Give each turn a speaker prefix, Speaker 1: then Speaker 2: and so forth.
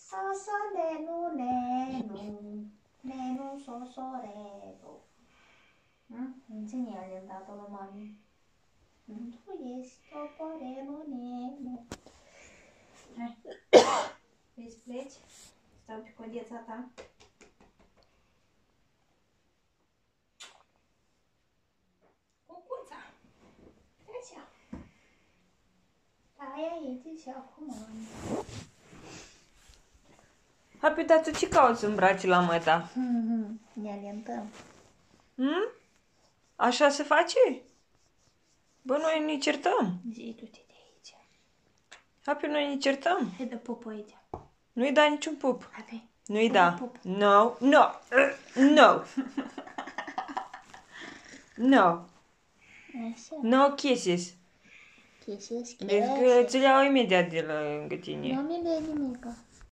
Speaker 1: Soso, nenu, nenu. Nenu, soso, renu. Înține ale tatăl mami. Tu ești toporelul nenu. Hai. Vrei să pleci? Stau pe codeța ta. Cucuța. Așa. Stai aici și acum.
Speaker 2: Happy, dar tu ce cauți în brațe la măta?
Speaker 1: Ne alentăm.
Speaker 2: Așa se face? Bă, noi ne certăm.
Speaker 1: Zi du-te de aici.
Speaker 2: Happy, noi ne certăm.
Speaker 1: Hai dă pup aici.
Speaker 2: Nu-i da niciun pup.
Speaker 1: Hai.
Speaker 2: Nu-i da. No, no, no. No.
Speaker 1: Așa.
Speaker 2: No kisses.
Speaker 1: Kisses,
Speaker 2: Deci că ți le iau imediat de lângă tine.
Speaker 1: Nu mi le nimica.